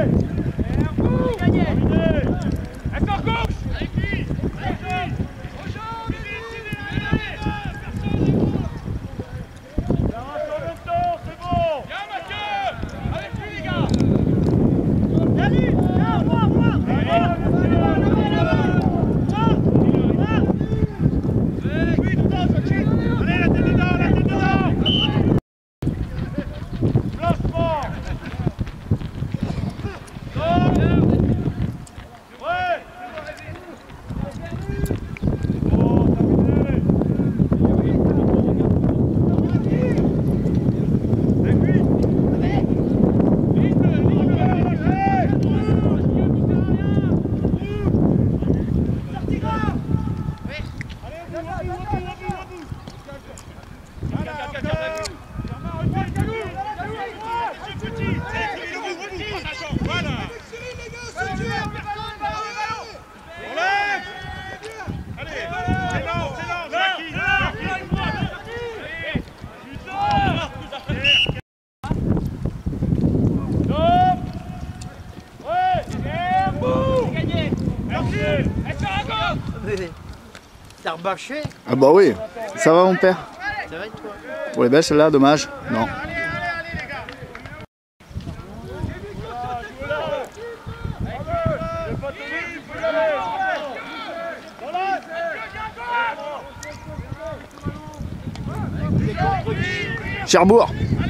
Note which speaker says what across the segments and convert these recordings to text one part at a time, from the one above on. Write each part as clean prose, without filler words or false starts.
Speaker 1: T'as rebâché?
Speaker 2: Ah bah oui, ça va mon père?
Speaker 1: Ça va et toi?
Speaker 2: Pour les belles celle-là, dommage. Non. Cherbourg.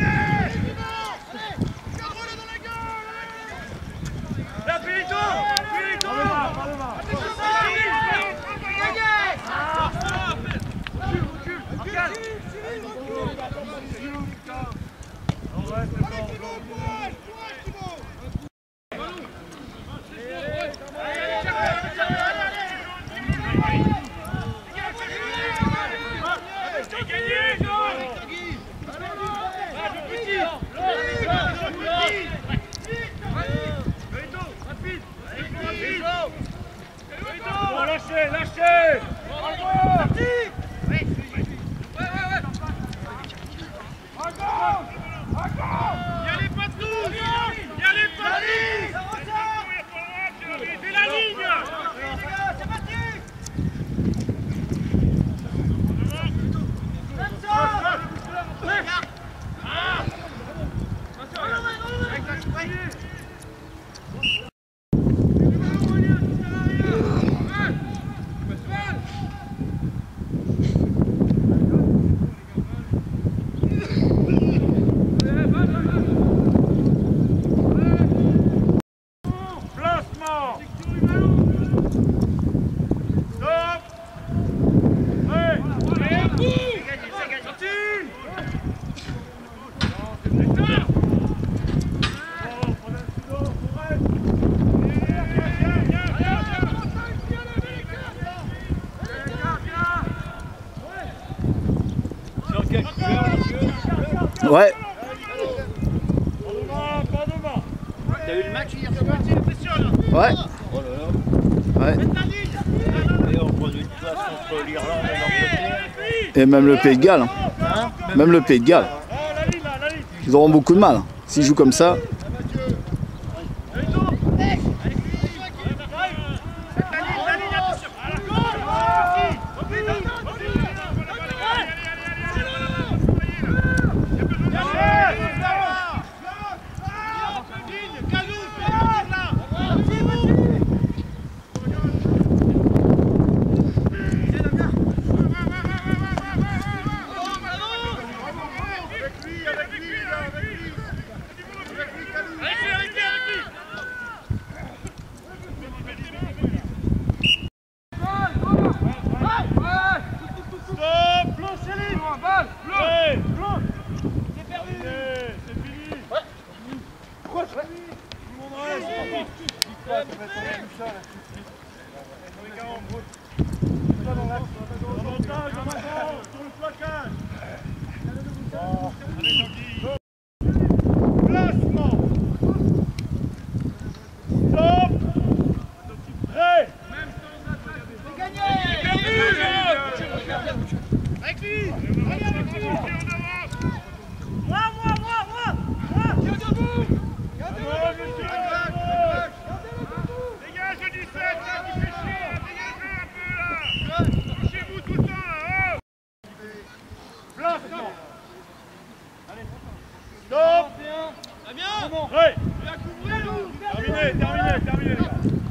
Speaker 3: Lâchez!
Speaker 2: Ouais.
Speaker 1: T'as eu le match hier soir?
Speaker 2: Ouais.
Speaker 1: Oh là là.
Speaker 2: Ouais.
Speaker 1: Et on prend une place contre l'Irlande et l'Angleterre.
Speaker 2: Et même le Pays de Galles. Hein.
Speaker 1: Hein?
Speaker 2: Même le Pays de Galles. Ils auront beaucoup de mal. S'ils jouent comme ça.
Speaker 3: Moi Allez, terminé les gars.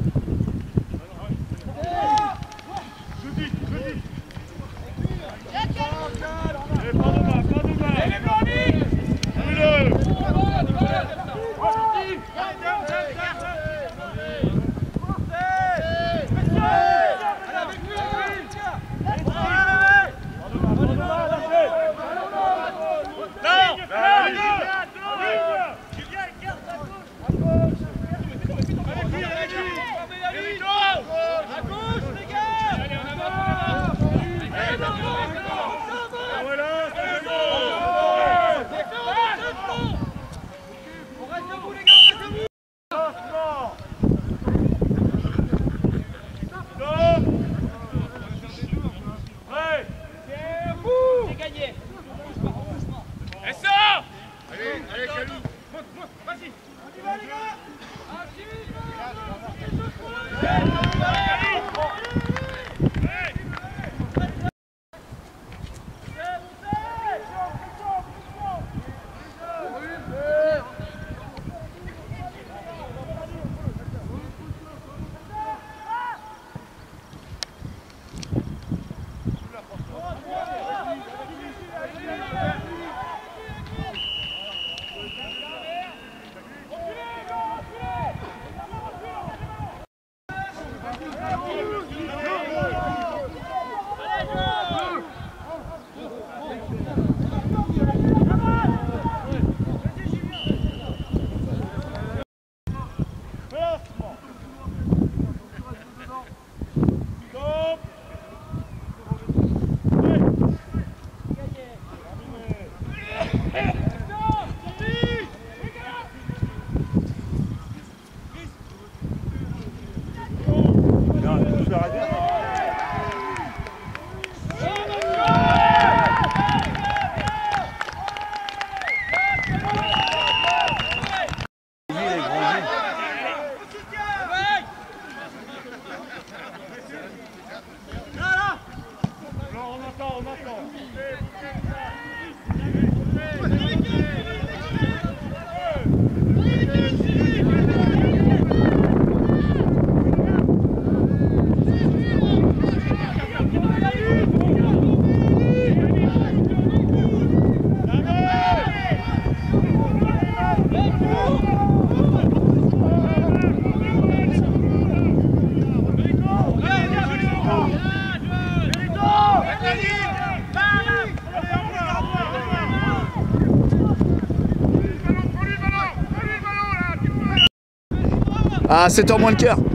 Speaker 2: Ah, 7h moins le quart.
Speaker 1: Ouais,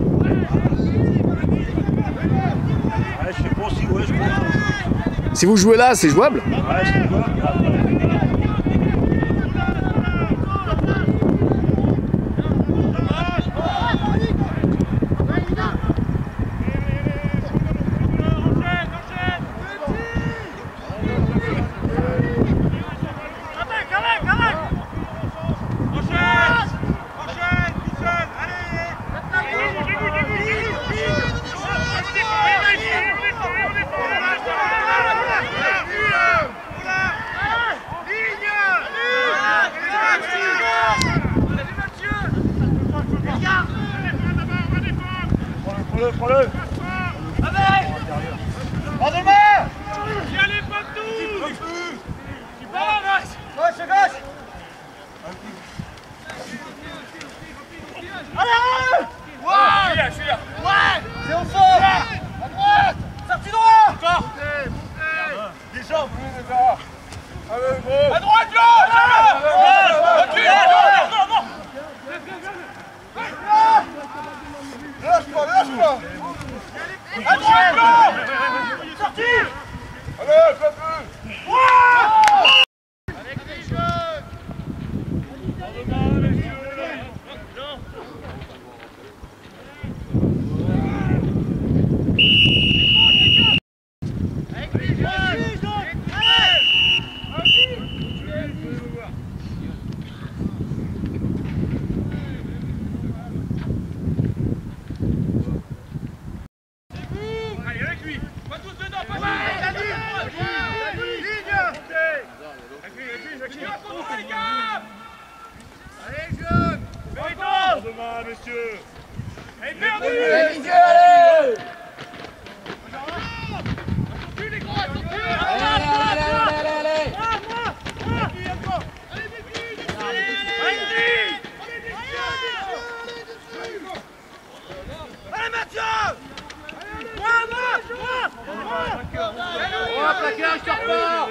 Speaker 1: je sais pas si, ouais, je pense.
Speaker 2: Si vous jouez là, c'est jouable?
Speaker 1: Ouais, c'est jouable. Prends-le.
Speaker 3: Allez!
Speaker 1: Prends-le-moi!
Speaker 3: Viens les potes! Tu pars, Max!
Speaker 1: Gauche!
Speaker 3: Allez! Ouais! Je suis là! Ouais!
Speaker 1: C'est au fond! À droite!
Speaker 3: Sorti droit!
Speaker 1: Encore! Des jambes, les gars! Allez, gros!
Speaker 3: À droite, là! Recule!
Speaker 1: Lâche-moi!
Speaker 3: À droite, là! Sorti!
Speaker 1: Allez, fais peu!
Speaker 3: Avec les jeunes! Avec les jeunes! Allez, avec main, messieurs. Allez, perdu.
Speaker 1: Allez, allez.
Speaker 3: Allez, Mathieu. Moi.
Speaker 1: Oh, plaquage, sors pas.